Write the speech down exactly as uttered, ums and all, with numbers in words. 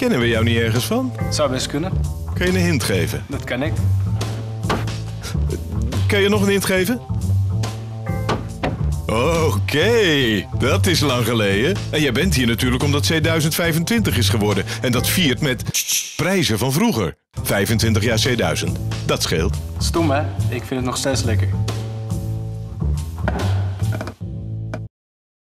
Kennen we jou niet ergens van? Zou best kunnen. Kun je een hint geven? Dat kan ik. Kun je nog een hint geven? Oké, dat is lang geleden. En jij bent hier natuurlijk omdat C duizend vijfentwintig is geworden. En dat viert met prijzen van vroeger. vijfentwintig jaar C duizend. Dat scheelt. Stom, hè? Ik vind het nog steeds lekker.